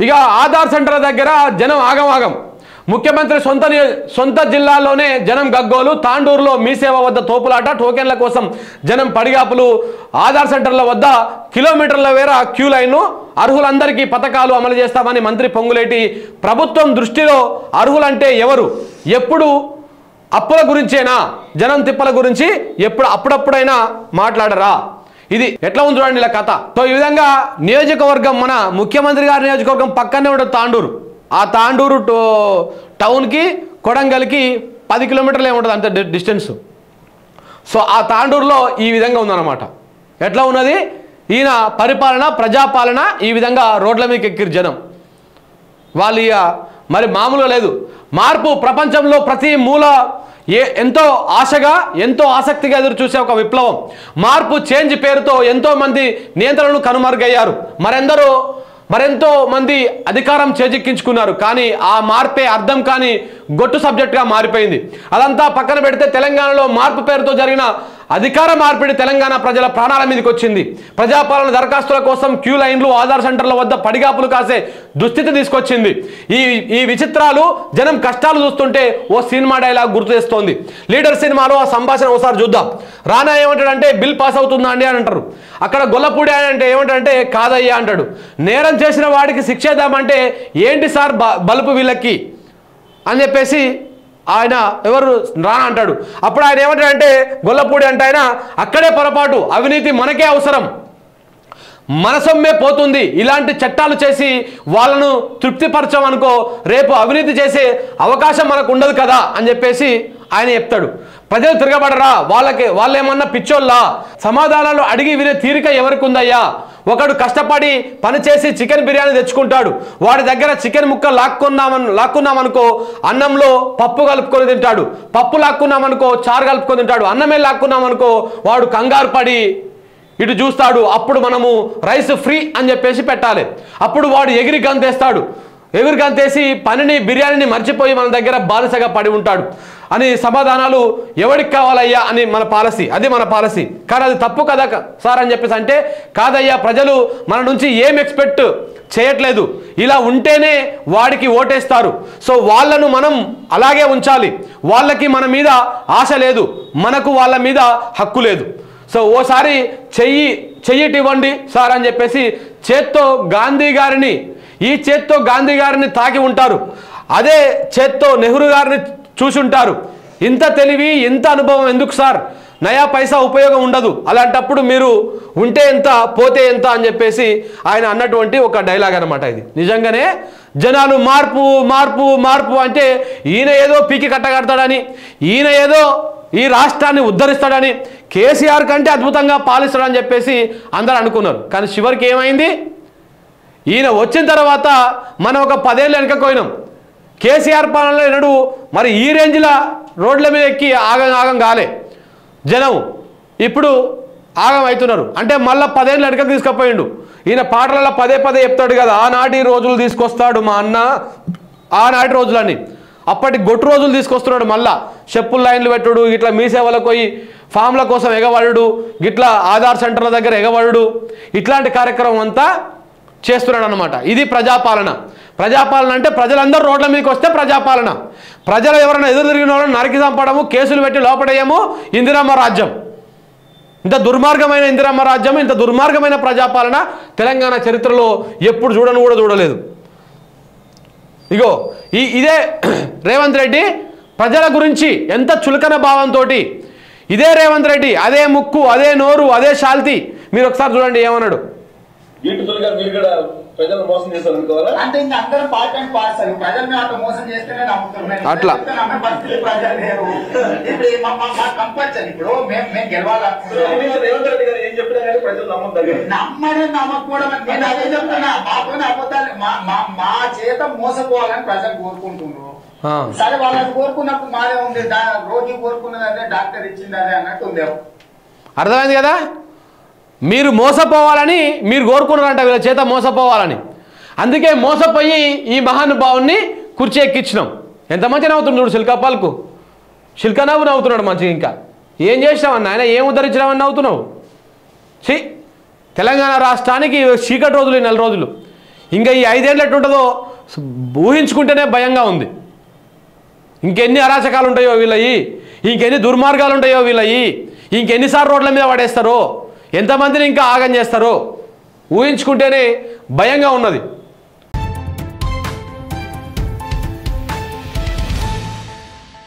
ఇక ఆధార్ సెంటర్ల దగ్గర జనం ఆగం. ముఖ్యమంత్రి సొంత జిల్లాలోనే జనం గగ్గోలు. తాండూరులో మీ సేవ వద్ద తోపులాట. టోకెన్ల కోసం జనం పడిగాపులు. ఆధార్ సెంటర్ల వద్ద కిలోమీటర్ల వేర క్యూ లైన్లు. అర్హులందరికీ పథకాలు అమలు చేస్తామని మంత్రి పొంగులేటి. ప్రభుత్వం దృష్టిలో అర్హులంటే ఎవరు? ఎప్పుడు అప్పుల గురించేనా? జనం తిప్పల గురించి అప్పుడప్పుడైనా మాట్లాడరా? ఇది ఎట్లా ఉంది చూడండి ఇలా కథ. సో ఈ విధంగా నియోజకవర్గం, మన ముఖ్యమంత్రి గారి నియోజకవర్గం పక్కనే ఉంటుంది తాండూరు. ఆ తాండూరు టౌన్కి కొడంగల్కి 10 కిలోమీటర్లు ఏముంటుంది అంత డిస్టెన్స్. సో ఆ తాండూరులో ఈ విధంగా ఉందన్నమాట. ఎట్లా ఉన్నది ఈయన పరిపాలన, ప్రజాపాలన. ఈ విధంగా రోడ్ల మీకు ఎక్కిరు జనం. వాళ్ళు ఇక మరి మామూలుగా లేదు. మార్పు ప్రపంచంలో ప్రతి మూల ఎంతో ఆశగా, ఎంతో ఆసక్తిగా ఎదురు చూసే ఒక విప్లవం. మార్పు, చేంజ్ పేరుతో ఎంతో మంది నియంత్రణలు కనుమరుగయ్యారు. మరెంతో మంది అధికారం చేజిక్కించుకున్నారు. కానీ ఆ మార్పే అర్థం కాని గొట్టు సబ్జెక్ట్గా మారిపోయింది. అదంతా పక్కన పెడితే తెలంగాణలో మార్పు పేరుతో జరిగిన అధికార మార్పిడి తెలంగాణ ప్రజల ప్రాణాల మీదకి వచ్చింది. ప్రజాపాలన దరఖాస్తుల కోసం క్యూ లైన్లు, ఆధార్ సెంటర్ల వద్ద పడిగాపులు కాసే దుస్థితి తీసుకొచ్చింది. ఈ విచిత్రాలు, జనం కష్టాలు చూస్తుంటే ఓ సినిమా డైలాగ్ గుర్తు చేస్తోంది. లీడర్ సినిమాలో ఆ సంభాషణ ఒకసారి చూద్దాం. రానా ఏమంటాడంటే బిల్ పాస్ అవుతుందా అండి అని అంటారు. అక్కడ గొల్లపూడి అంటే ఏమంటాడంటే కాదయ్యా అంటాడు. నేరం చేసిన వాడికి శిక్షేద్దామంటే ఏంటి సార్ బలుపు వీళ్ళకి అని చెప్పేసి ఆయన ఎవరు రానా అంటాడు. అప్పుడు ఆయన ఏమంటాడంటే గొల్లపూడి అంటే ఆయన అక్కడే పొరపాటు, అవినీతి మనకే అవసరం, మన సొమ్మే పోతుంది. ఇలాంటి చట్టాలు చేసి వాళ్ళను తృప్తిపరచమనుకో రేపు అవినీతి చేసే అవకాశం మనకు ఉండదు కదా అని చెప్పేసి ఆయన చెప్తాడు. ప్రజలు తిరగబడరా? వాళ్ళేమన్నా పిచ్చోళ్ళా? సమాధానాలు అడిగి వినే తీరిక ఎవరికి ఉందయ్యా? ఒకడు కష్టపడి పనిచేసి చికెన్ బిర్యానీ తెచ్చుకుంటాడు. వాడి దగ్గర చికెన్ ముక్క లాక్కున్నామనుకో అన్నంలో పప్పు కలుపుకొని తింటాడు. పప్పు లాక్కున్నామనుకో చారు కలుపుకొని తింటాడు. అన్నమే లాక్కున్నామనుకో వాడు కంగారు పడి ఇటు చూస్తాడు. అప్పుడు మనము రైస్ ఫ్రీ అని చెప్పేసి పెట్టాలి. అప్పుడు వాడు ఎగిరి గంతేస్తాడు. ఎగిరి గంతేసి పనిని, బిర్యానీని మర్చిపోయి మన దగ్గర బానిసగా పడి ఉంటాడు అని సమాధానాలు ఎవరికి కావాలయ్యా అని మన పాలసీ. అది మన పాలసీ. కానీ అది తప్పు కదా సార్ అని చెప్పేసి అంటే కాదయ్యా, ప్రజలు మన నుంచి ఏం ఎక్స్పెక్ట్ చేయట్లేదు. ఇలా ఉంటేనే వాడికి ఓటేస్తారు. సో వాళ్ళను మనం అలాగే ఉంచాలి. వాళ్ళకి మన మీద ఆశ లేదు, మనకు వాళ్ళ మీద హక్కు లేదు. సో ఓసారి చెయ్యిటివ్వండి సార్ అని చెప్పేసి చేత్తో గాంధీ గారిని తాకి ఉంటారు. అదే చేత్తో నెహ్రూ గారిని చూసి ఉంటారు. ఇంత తెలివి, ఇంత అనుభవం ఎందుకు సార్? నయా పైసా ఉపయోగం ఉండదు. అలాంటప్పుడు మీరు ఉంటే ఎంత, పోతే ఎంత అని చెప్పేసి ఆయన అన్నటువంటి ఒక డైలాగ్ అనమాట ఇది. నిజంగానే జనాలు మార్పు మార్పు మార్పు అంటే ఈయన ఏదో పీకి కట్టగడతాడని, ఈయన ఏదో ఈ రాష్ట్రాన్ని ఉద్ధరిస్తాడని, కేసీఆర్ కంటే అద్భుతంగా పాలిస్తాడని చెప్పేసి అందరూ అనుకున్నారు. కానీ చివరికి ఏమైంది? ఈయన వచ్చిన తర్వాత మనం ఒక 10 ఏళ్ళు వెనకపోయినాం. కేసీఆర్ పాలనలో ఎన్నడూ మరి ఈ రేంజ్లో రోడ్ల మీద ఎక్కి ఆగం కాలే జనం. ఇప్పుడు ఆగం అవుతున్నారు. అంటే మళ్ళీ 10 ఏళ్ళు వెనకకు తీసుకుపోయిండు. ఈయన పాటలలో పదే చెప్తాడు కదా, ఆనాటి రోజులు తీసుకొస్తాడు మా అన్న, ఆనాటి రోజులని. అప్పటి గొట్టు రోజులు తీసుకొస్తున్నాడు. మళ్ళా చెప్పుల లైన్లు పెట్టుడు, ఇట్లా మీ సేవలకు పోయి ఫామ్ల కోసం ఎగబడు, ఇట్లా ఆధార్ సెంటర్ల దగ్గర ఎగబడు, ఇట్లాంటి కార్యక్రమం అంతా చేస్తున్నాడు అనమాట. ఇది ప్రజాపాలన. ప్రజాపాలన అంటే ప్రజలందరూ రోడ్ల మీదకి వస్తే ప్రజాపాలన. ప్రజలు ఎవరైనా ఎదురు తిరిగిన వాళ్ళని నరికి చంపడము, కేసులు పెట్టి లోపడేయము ఇందిరమ్మ రాజ్యం. ఇంత దుర్మార్గమైన ఇందిరమ్మ రాజ్యం, ఇంత దుర్మార్గమైన ప్రజాపాలన తెలంగాణ చరిత్రలో ఎప్పుడు చూడలేదు. ఇగో ఇదే రేవంత్ రెడ్డి ప్రజల గురించి ఎంత చులకన భావంతో, ఇదే రేవంత్ రెడ్డి అదే ముక్కు, అదే నోరు, అదే శాల్తీ. మీరు ఒకసారి చూడండి ఏమన్నాడు. ప్రజలు మోసం చేస్తారు అనుకోవాలా? అంటే ఇంకా అందరూ పార్ట్ అండ్ పార్ట్స్ అని ప్రజల్ని అట్లా మోసం చేస్తేనే నమ్ముతున్నారు. అట్లా ప్రజలు లేరు. ఇప్పుడు కంపల్సరీ ఇప్పుడు మేము గెలవాలనుకుంటున్నాం. రేవంత్ రెడ్డి గారు ఏం చెప్పినా కానీ ప్రజలు నమ్మద్దు. నమ్మకపోవడం నేను అదే చెప్తున్నా. మాకు అబద్ధాలు మా చేత మోసపోవాలని ప్రజలు కోరుకుంటున్నారు. సరే వాళ్ళని కోరుకున్నప్పుడు మాదే ఉంది. రోజు కోరుకున్నది అదే, డాక్టర్ ఇచ్చింది అదే అన్నట్టు ఉంది. అర్థమైంది కదా? మీరు మోసపోవాలని మీరు కోరుకున్నారంట, వీళ్ళ చేత మోసపోవాలని. అందుకే మోసపోయి ఈ మహానుభావుని కుర్చీ ఎక్కించినాం. ఎంత మంచిగా నవ్వుతున్నాడు శిల్కపాల్కు, శిల్కనవ్వు నవ్వుతున్నాడు మంచిగా. ఇంకా ఏం చేసినావన్న ఆయన, ఏం ఉద్ధరించినావని నవ్వుతున్నావు? తెలంగాణ రాష్ట్రానికి చీకటి రోజులు 4 రోజులు. ఇంకా ఈ 5 ఏళ్ళు ఎట్లుంటుందో ఊహించుకుంటేనే భయంగా ఉంది. ఇంకెన్ని అరాచకాలు ఉంటాయో వీళ్ళయి, ఇంకెన్ని దుర్మార్గాలు ఉంటాయో వీళ్ళయి, ఇంకెన్నిసార్లు రోడ్ల మీద పడేస్తారో, ఎంతమందిని ఇంకా ఆగం చేస్తారో ఊహించుకుంటేనే భయంగా ఉన్నది.